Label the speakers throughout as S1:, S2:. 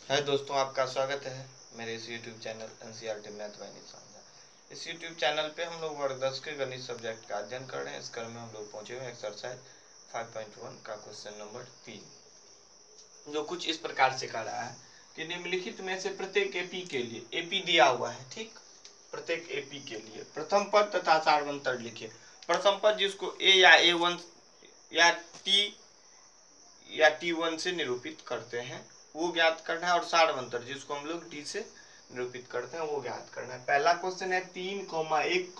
S1: है दोस्तों, आपका स्वागत है मेरे इस YouTube channel NCERT math by Nishan. इस YouTube चैनल पे हम लोग वर्ग 10 के गणित सब्जेक्ट का अध्ययन कर रहे हैं। इस क्रम में हम लोग पहुंचे हुए एक्सरसाइज 5.1 का क्वेश्चन नंबर 3, जो कुछ इस प्रकार से कह रहा है कि निम्नलिखित में से प्रत्येक एपी के लिए, एपी दिया हुआ है, ठीक, प्रत्येक एपी के लिए प्रथम पद तथा सारवंतर लिखिए। प्रथम पद जिसको ए या A1 या T1 से निरूपित करते हैं वो ज्ञात करना है, और सारवंतर जिसको हम लोग डी से निरूपित करते हैं वो ज्ञात करना है। पहला क्वेश्चन है 3, 1,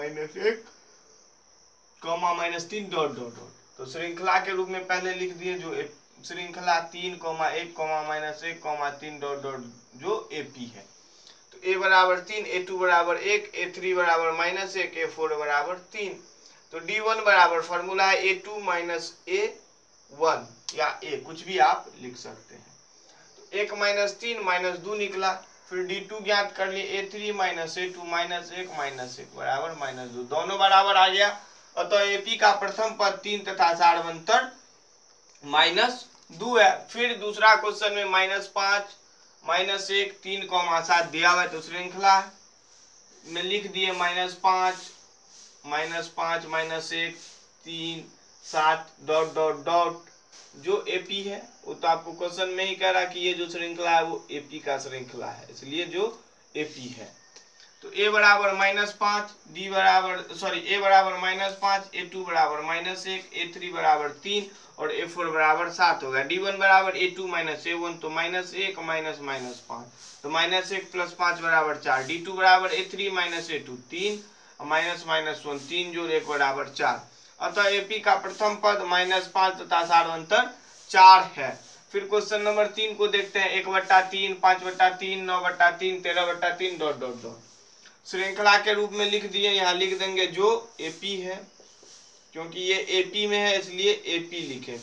S1: -1, -3 डॉट डॉट डॉट। तो श्रृंखला के रूप में पहले लिख दिए जो श्रृंखला 3, 1, -1, 3 डॉट डॉट जो एपी है। तो ए बराबर 3, A2 बराबर 1, A3 बराबर -1, A4 बराबर 3। तो D1 बराबर फॉर्मूला है A2 - A1 या A, कुछ भी आप लिख सकते हैं। तो 1 - 3 -2 निकला। फिर D2 ज्ञात कर लिए, A3 - A2 -1 बराबर -2, दोनों बराबर आ गया। अतः एपी का प्रथम पद 3 तथा सारवंतर -2 है। फिर दूसरा क्वेश्चन में -5, -1, 3, 7 दिया हुआ है। तो श्रृंखला में लिख दिए -5, -1, 3, 7 डॉट डॉट डॉट जो एपी है। वो तो आपको क्वेश्चन में ही कह रहा कि ये जो श्रृंखला है वो एपी का श्रृंखला है, इसलिए जो एपी है। तो ए बराबर -5, डी बराबर ए बराबर -5, A2 बराबर -1, A3 बराबर 3 और A4 बराबर 7 हो गया। D1 बराबर A2 - A1, तो -1 -5, तो -1 + 5 बराबर 4। D2 बराबर A3 - A2 3 -1 3 जोड़ 1 बराबर 4। अतः एपी का प्रथम पद -5 तथा सारवंतर 4 है। फिर क्वेश्चन नंबर 3 को देखते हैं। 1/3, 5/3, 9/3, 13/3 डॉट डॉट डॉट श्रृंखला के रूप में लिख दिए। यहाँ लिख देंगे जो एपी है, क्योंकि ये एपी में है इसलिए एपी लिखे।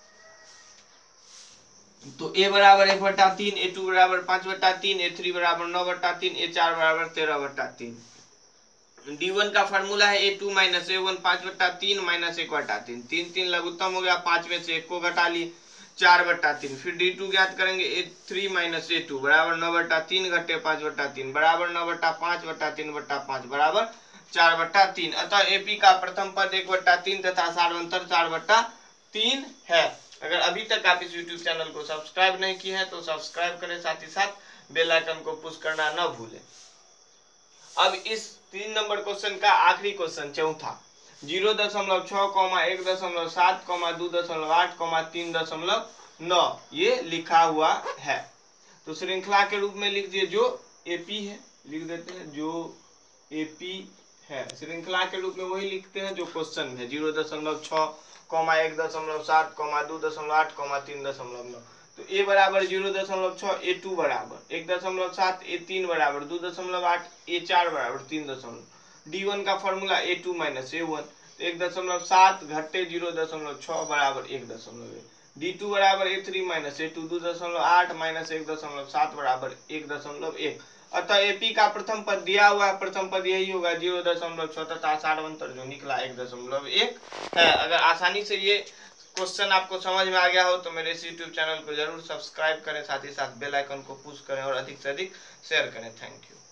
S1: तो ए बराबर 1/3, A2 बराबर 5/3, A3 बराबर 9/3, A4 बराबर 13/3। D1 का फॉर्मूला है A2 - A1 5/3 -1/3, 3 3 लघुत्तम हो गया, 5 में से 1 को घटा लिए, 4/3। फिर D2 ज्ञात करेंगे, A3 - A2 बराबर 9/3 घटे 5/3 बराबर 9/5/3/5 बराबर 4/3। अतः एपी का प्रथम पद 1/3 तथा सारवंतर 4/3 है। अगर अभी तक आप इस YouTube चैनल को सब्सक्राइब नहीं किए हैं तो सब्सक्राइब करें, साथ ही साथ बेल आइकन को पुश करना न भूलें। अब इस 3 नंबर क्वेश्चन का आखिरी क्वेश्चन चौथा 0.6, 1.7, 2.8, 3.9 ये लिखा हुआ है। तो श्रृंखला के रूप में लिख दिए जो एपी है, लिख देते हैं जो एपी है। श्रृंखला के रूप में वही लिखते हैं जो क्वेश्चन में 0.6, 1.7, 2.8, 3.9। तो ए बराबर 0.6, A2 बराबर 1.7, A3 बराबर 2.8, A4 बराबर 3. D1 का फॉर्मूला A2 - A1, तो 1.7 घटे 0.6 बराबर 1.1। D2 बराबर A3 - A2 2.8 - 1.7 बराबर 1.1। अतः एपी का प्रथम पद दिया हुआ है, प्रथम पद यही होगा 0.6 तथा सारवंतर जो निकला 1.1 है। अगर आसानी से ये क्वेश्चन आपको समझ में आ गया हो तो मेरे इस YouTube चैनल को जरूर सब्सक्राइब करें, साथ ही साथ बेल आइकन को पुश करें और अधिक से अधिक शेयर करें। Thank you.